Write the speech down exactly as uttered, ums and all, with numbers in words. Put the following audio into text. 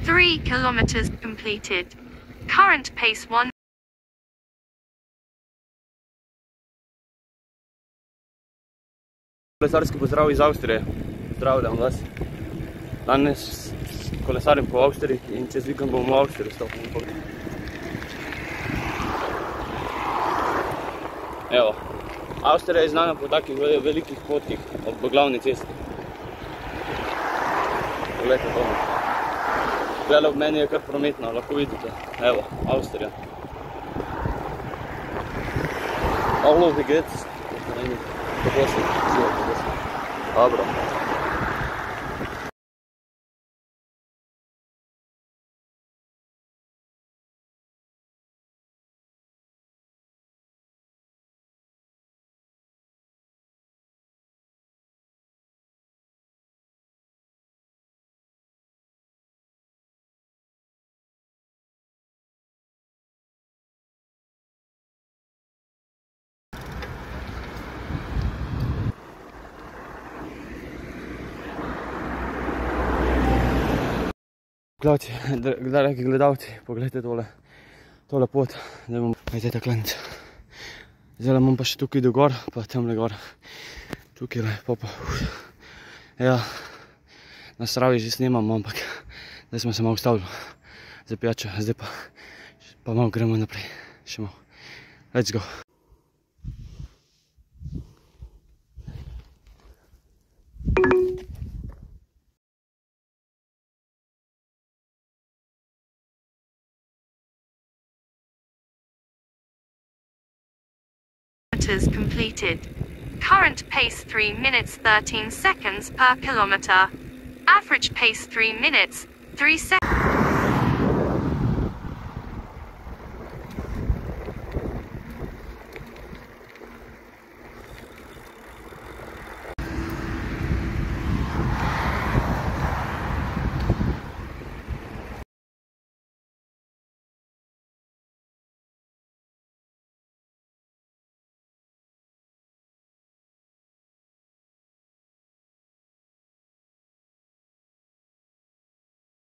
three kilometers completed. Current pace one. Kolesarski pozdrav iz Avstrije. Pozdravljam vas. Danes kolesarim po Avstriji in čez vikend bom v Avstriji stopil. Evo, Avstrija je znana po takih velikih potkih ob glavni cesti. Poglejte to. Tukaj ob meni je kar prometno, lahko vidite. Evo, Avstrija. All of the goods. Kako si? Dobro. Dragi gledalci, pogledajte tole, tole pot, zdaj bom, gledajte ta klanec. Zdaj bom pa še tukaj do gor, pa tamle gor, tukaj le, pa pa, ja, na Stravi že snemam, ampak zdaj smo se malo ustavili za pijačo, zdaj pa, pa malo gremo naprej, še malo, let's go. Completed. Current pace three minutes thirteen seconds per kilometer. Average pace three minutes, three seconds.